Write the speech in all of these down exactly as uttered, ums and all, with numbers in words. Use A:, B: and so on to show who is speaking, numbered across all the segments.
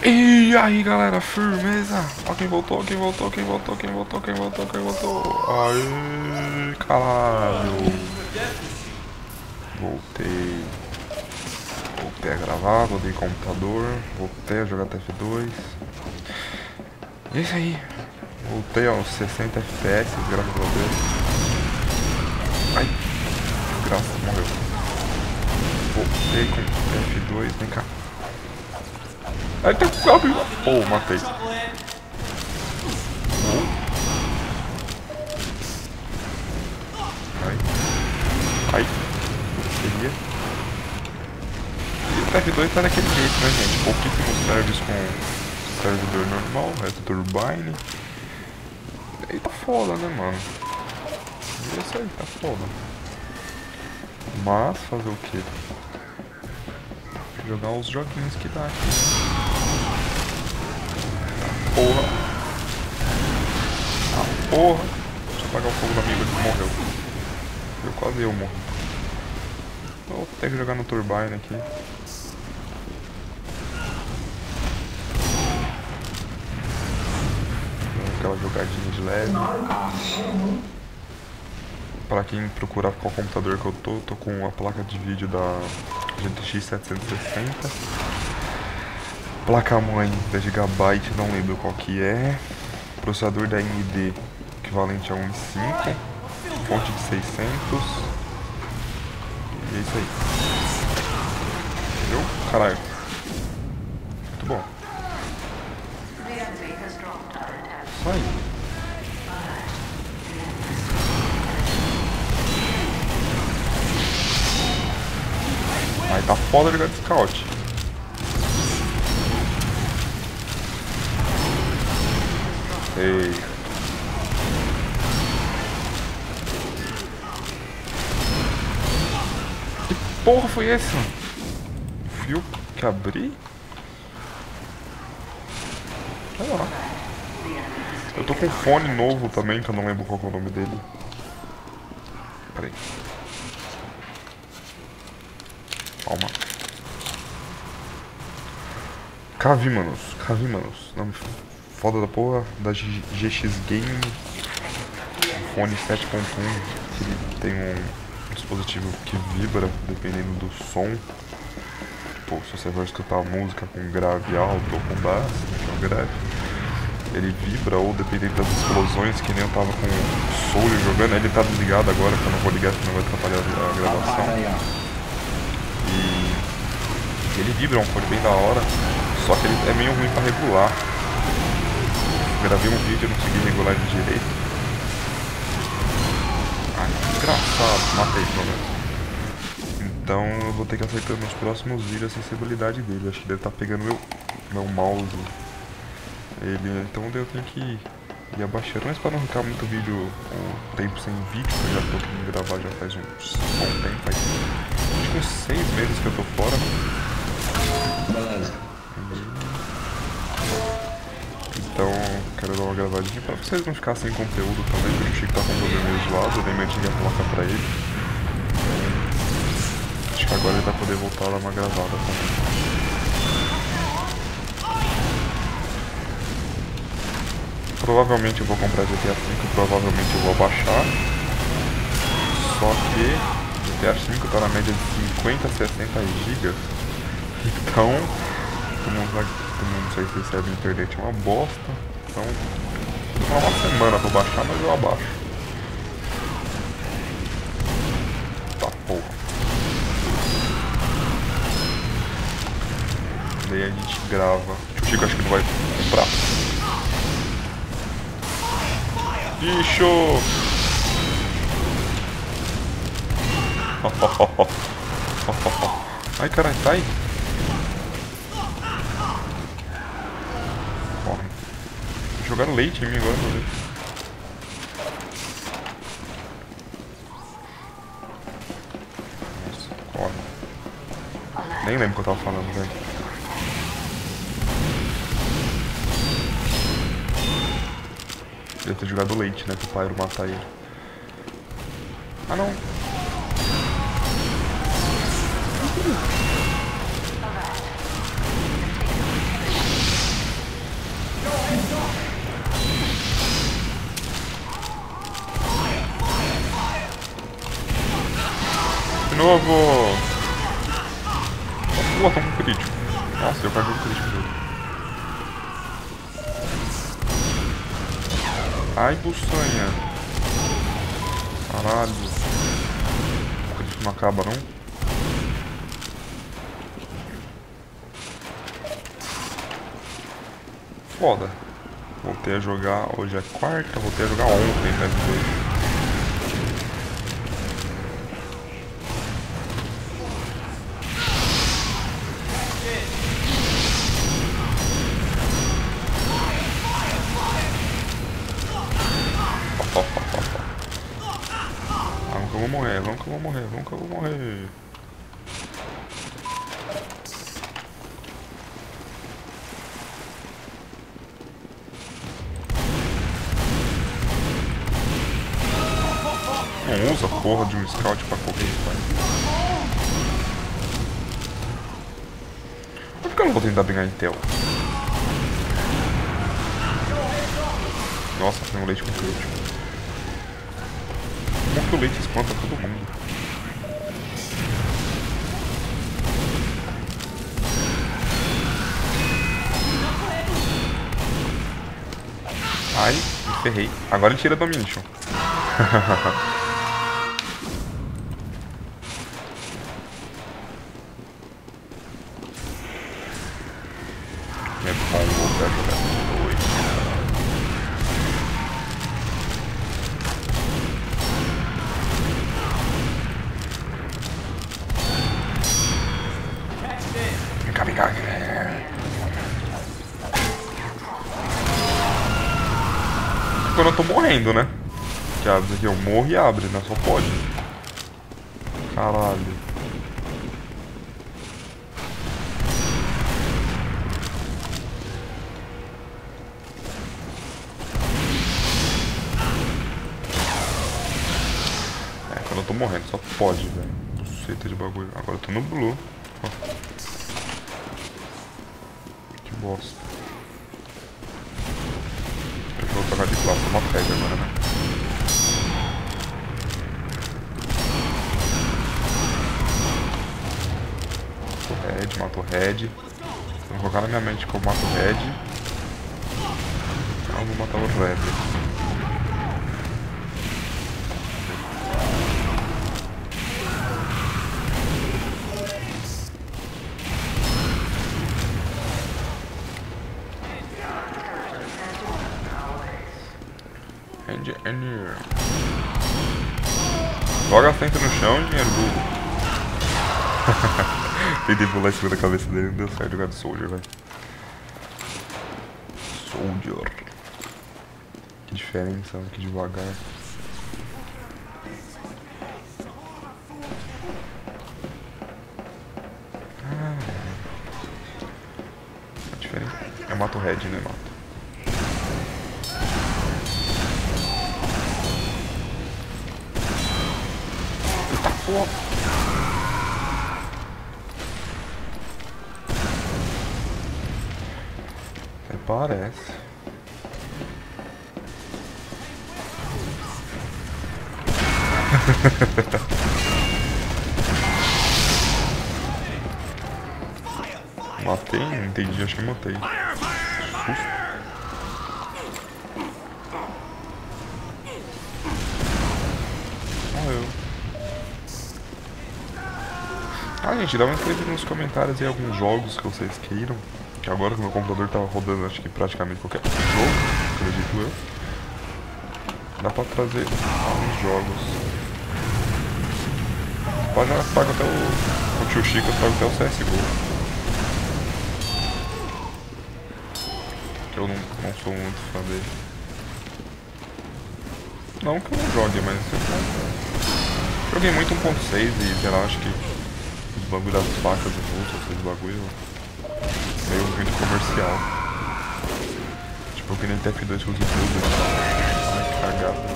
A: E aí galera, firmeza? Ó quem voltou, quem voltou, quem voltou, quem voltou, quem voltou, quem voltou. Aê, caralho. Voltei. Voltei a gravar, voltei computador, voltei a jogar T F dois. E é isso aí. Voltei aos sessenta F P S, graças a Deus. Ai, graças, morreu. Voltei com T F dois, vem cá. Aí tem um goblin. Oh, matei. Ai. Ai. Queria. E o T F dois tá daquele jeito, né, gente? Pouquíssimos servers com servidor normal, resto turbine. E aí tá foda, né, mano? E é isso aí, tá foda. Mas fazer o quê? Jogar os joguinhos que dá aqui. Porra. Ah, porra. Deixa eu apagar o fogo do amigo que morreu. Eu quase eu morri. Vou ter que jogar no turbine aqui. Aquela jogadinha de leve. Pra quem procurar qual computador que eu tô, tô com a placa de vídeo da G T X setecentos e sessenta. Placa mãe da Gigabyte, não lembro qual que é. Processador da A M D equivalente a um i cinco. Fonte de seiscentos. E é isso aí. Entendeu? Caralho. Muito bom. Isso aí. Aí tá foda jogar de scout. Ei. Que porra foi esse? Fio que abri? Sei lá. Eu tô com um fone novo também, que eu não lembro qual que é o nome dele. Pera aí. Calma. Cavimanos, Cavimanos. Nome foda da porra, da G X Game. Um fone sete ponto um. Que ele tem um dispositivo que vibra dependendo do som. Tipo, se você for escutar música com grave alto ou com baixo, que é um grave, ele vibra, ou dependendo das explosões, que nem eu tava com o Soul jogando. Ele tá desligado agora, que eu não vou ligar, senão vai atrapalhar a gravação. E ele vibra, é um fone bem da hora, só que ele é meio ruim pra regular. Gravei um vídeo e não consegui regular ele direito. Ai, desgraçado, matei pelo menos. Então eu vou ter que acertar nos próximos vídeos a sensibilidade dele. Acho que deve estar pegando meu, meu mouse. Ele, então eu tenho que ir abaixando, mas para não ficar muito vídeo, um tempo sem vídeo, eu já tô querendo gravar já faz uns bom tempo, faz acho que uns seis meses que eu tô fora.
B: Beleza.
A: Então quero dar uma gravadinha para vocês não ficarem sem conteúdo também, porque o Chico tá com um problema meio zoado, eu dei minha antiga placa pra ele. Acho que agora ele vai poder voltar a dar uma gravada também. Provavelmente eu vou comprar G T A cinco, provavelmente eu vou baixar. Só que G T A cinco tá na média de cinquenta a sessenta gigas. Então, todo mundo, vai, todo mundo não sei se recebe a internet, é uma bosta. Então, vou demorar uma semana pra baixar, mas eu abaixo. Tá porra. Daí a gente grava. O Chico acho que não vai comprar. Bicho! Ai caralho, sai! Corre. Jogaram leite em mim agora, meu Deus. Nossa, corre. Nem lembro o que eu tava falando, velho. Deve ter jogado leite, né? Pro Pyro matar ele. Ah, não. novo! Pula, toma um crítico. Nossa, eu caguei um crítico dele. Ai, buçanha. Caralho. O crítico não acaba, não? Foda. Voltei a jogar, hoje é quarta, voltei a jogar ontem, né? Vamos que eu vou morrer, vamos que eu vou morrer, vamos que eu vou morrer. Não usa porra de um scout pra correr, pai. Por que eu não vou tentar pegar Intel? Nossa, tem um leite com crítico. Como que o leite espanta todo mundo? Ai, me ferrei. Agora ele tira a Domination. É bom voltar a jogar de noite. Vem cá, vem cá. Quando eu tô morrendo, né? Que abre aqui, eu morro e abre, né? Só pode. Caralho. É, quando eu tô morrendo, só pode, velho. Buceta de bagulho. Agora eu tô no blue. Ó. Que bosta. Eu vou trocar de classe, uma pedra agora, né? Red, mato o Red. Vou colocar na minha mente que eu mato o Red. Então eu vou matar o Red. Engineer. Joga a frente no chão, engenheiro burro. Tentei pular em cima da cabeça dele, não deu certo jogar de Soldier, velho. Soldier. Que diferença, que devagar. Ah, a diferença. Eu mato o Red, né, mato. Eita porra! Parece. Matei? Não entendi, acho que matei. Susto. Morreu. Ah, gente, dá uma escrita nos comentários aí alguns jogos que vocês queiram. Que agora que meu computador tá rodando, acho que praticamente qualquer jogo, acredito eu. Dá pra trazer alguns jogos. Pode já paga até o, o tio Chico, eu pago até o C S G O. Que eu não, não sou muito fã dele. Não que eu não jogue, mas eu joguei muito um ponto seis e sei lá, acho que os bagulho das facas e bolsas, esses bagulho meio muito comercial. Tipo que nem T F dois com os youtubers. Ai, que cagada.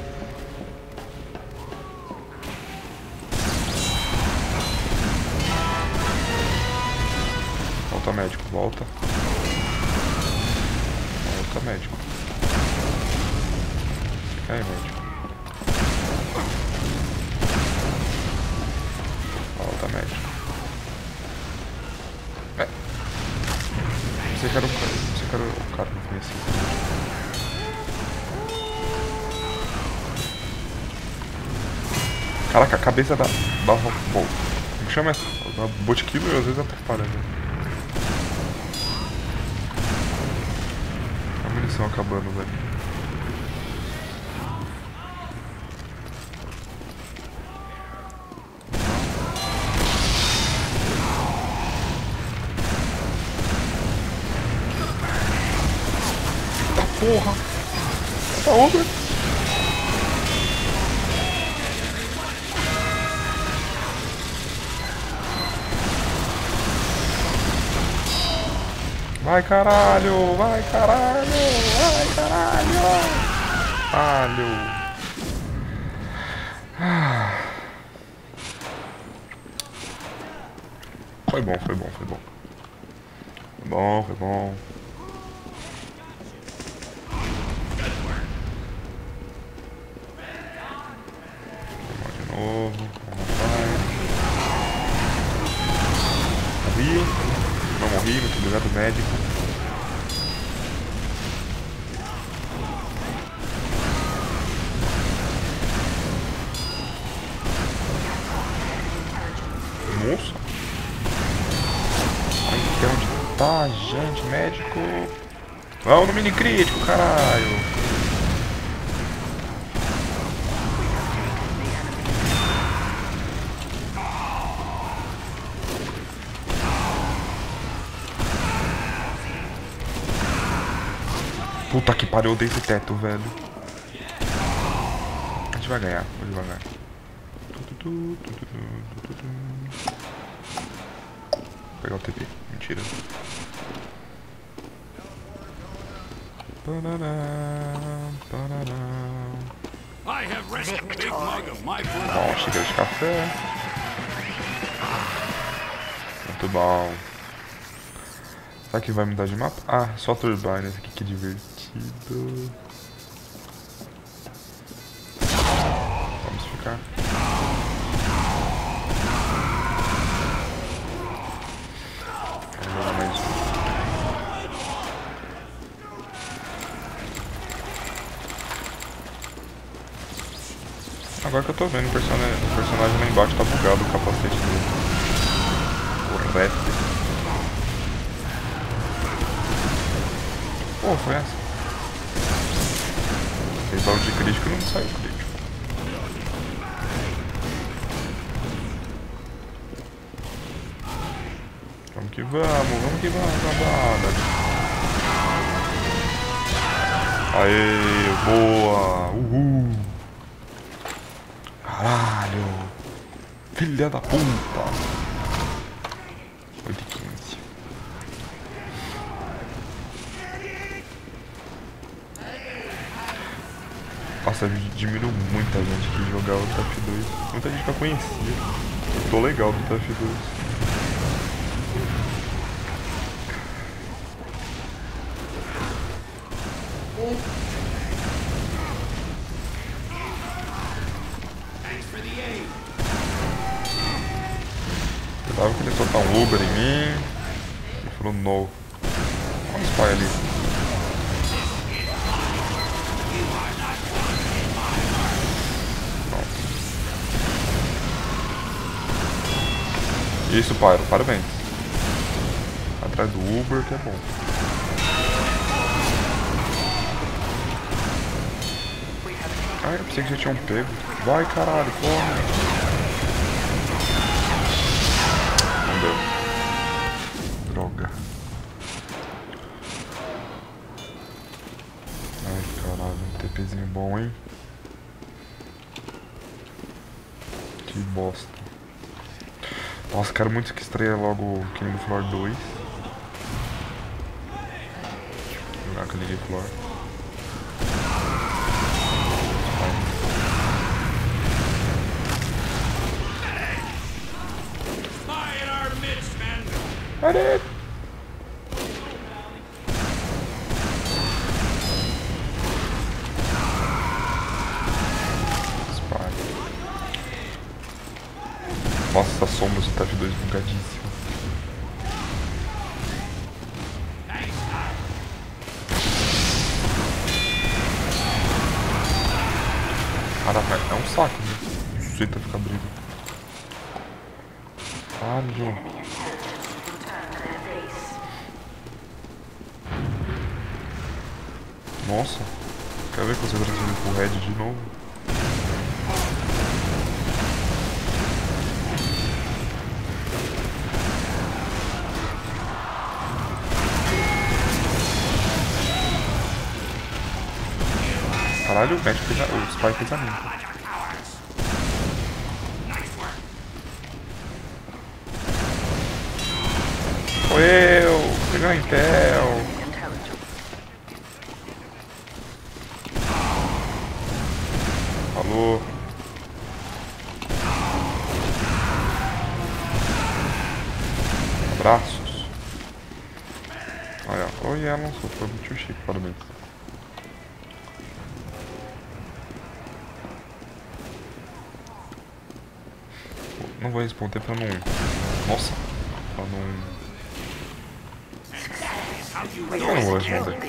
A: Volta médico, volta. Volta médico. Fica aí, médico. Puta médico. É. Você quer o cara. Você quer o cara que conheci. Caraca, a cabeça da. da bom, como chama essa? Da Botkiller às vezes atrapalha, né? A munição acabando, velho. Porra! Tá over! Vai caralho! Vai caralho! Vai caralho! Caralho! Ah. Foi bom, foi bom, foi bom. Foi bom, foi bom. Novo, morri, não morri, muito obrigado médico. Nossa, aí onde tá, gente, médico. Vamos no mini crítico, caralho. Puta que pariu, eu dei esse teto, velho. A gente vai ganhar, vou devagar. Vou pegar o T P, mentira. Bom, xícara de café. Muito bom. Será que vai mudar de mapa? Ah, só turbine, esse aqui que divertido. Vamos ficar. Vamos jogar mais um. Agora que eu tô vendo o personagem, o personagem lá embaixo tá bugado o capacete dele. Correto. Pô, foi essa. Fez algo de crítico e não saiu crítico. Vamos que vamos, vamos que vamos, cambada. Aê, boa, uhul. Caralho. Filha da puta. oito e quinze. Nossa, eu admiro muita gente que jogava o T F dois. Muita gente que eu conhecia. Eu tô legal do T F dois. Eu tava querendo soltar um Uber em mim. Ele falou no. Olha os pai ali. Isso, Pyro, parabéns. Atrás do Uber, que é bom. Ah, eu pensei que já tinham pego. Vai, caralho, corre. Não deu. Droga. Ai, caralho, um TPzinho bom, hein? Que bosta. Nossa, quero muito que estreia logo o Killing Floor dois. Jogar Killing Floor. Cadê? Nossa, essa sombra T F dois bugadíssimo. Caraca, é um saco, né? O sujeito fica abrindo. Ah, meu. Nossa, quer ver que você transferiu pro Red de novo? Caralho, o Matt fez a... o Spy fez a minha. Foi eu! Peguei a Intel! Falou! Abraços! Olha, oi Alonso, foi muito chique, parabéns. Não vou responder pra não... Nossa! Pra não... Mas eu não vou responder.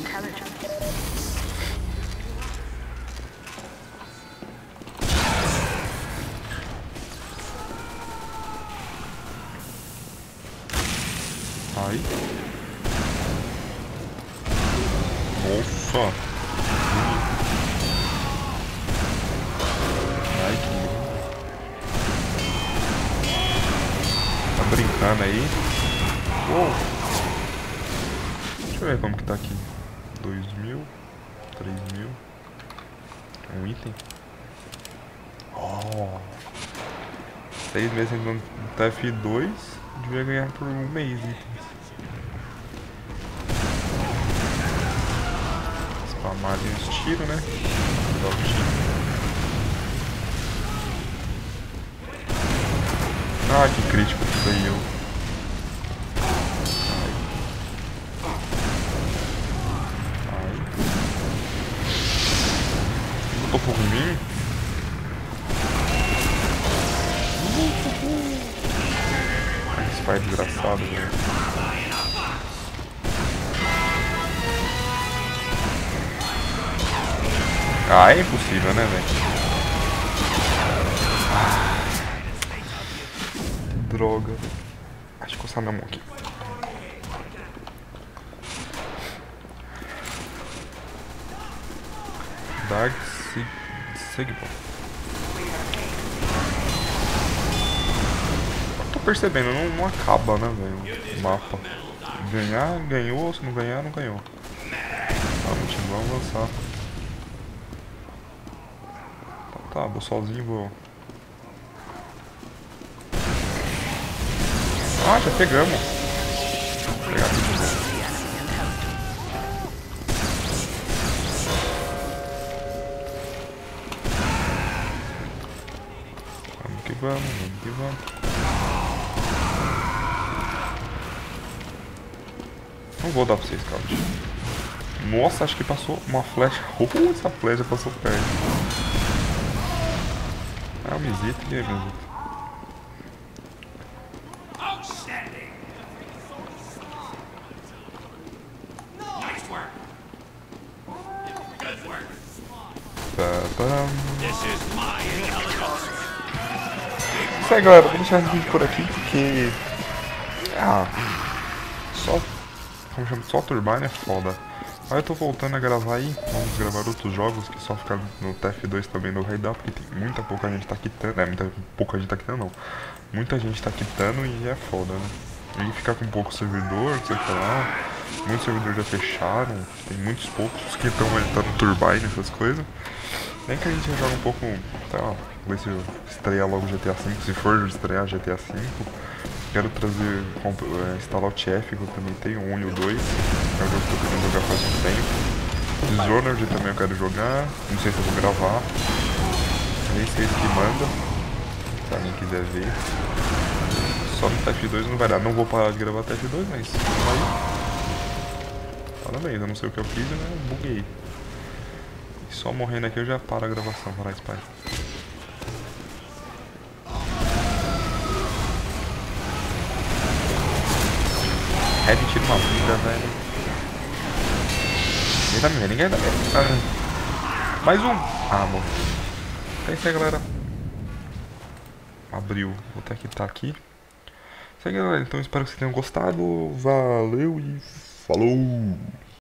A: Ai. Nossa! Ai, que lindo. Tá brincando aí? Uou! Deixa eu ver como que tá aqui. dois mil, três mil. Um item. Oh! seis meses no T F dois. Devia ganhar por um mês itens. Spamar ali uns tiros, né? Dar o tiro. Ah, que crítico que foi eu. Botou fogo em mim? Ai, esse pai é desgraçado, velho. Ah, é impossível, né, velho? Ah, droga. Deixa eu coçar minha mão aqui. Dark Sigma. Tô percebendo, não, não acaba, né, velho, o mapa. Ganhar, ganhou, se não ganhar, não ganhou. Tá, vamos avançar. Tá, tá, vou sozinho, vou... Ah, já pegamos. Vou pegar aqui de novo. Vamos que vamos, vamos que vamos. Não vou dar pra vocês, Scout. Nossa, acho que passou uma flecha. Oh, essa flecha passou perto. Ah, o Mizito, e aí, Mizito? Isso aí, galera, vou deixar esse vídeo por aqui porque... Ah... Só... Como chama? Só Turbine é foda. Aí eu tô voltando a gravar aí. Vamos gravar outros jogos que só ficar no T F dois também no Raid, porque tem muita pouca gente tá quitando. É, muita pouca gente tá quitando não. Muita gente tá quitando e é foda, né? E ficar com pouco servidor, sei lá. Muitos servidores já fecharam. Tem muitos poucos que estão editando Turbine, essas coisas. Nem que a gente joga um pouco, sei lá, ver se estrear logo G T A cinco, se for estrear G T A cinco. Quero trazer, é, instalar o T F, que eu também tenho, o um e o dois. É um jogo que eu tô querendo jogar faz um tempo. Dishonored também eu quero jogar, não sei se eu vou gravar. Nem sei se que manda, se alguém quiser ver. Só no T F dois não vai dar, não vou parar de gravar T F dois, mas aí... Parabéns, eu não sei o que eu fiz, né? Buguei. E só morrendo aqui eu já paro a gravação, para Spy. heavy tira uma vida, velho. Ninguém dá minha, ninguém dá minha. Ah. Mais um! Ah, morreu. Então é isso aí, galera. Abriu. Vou ter que estar aqui. Isso aí, galera. Então espero que vocês tenham gostado. Valeu e falou!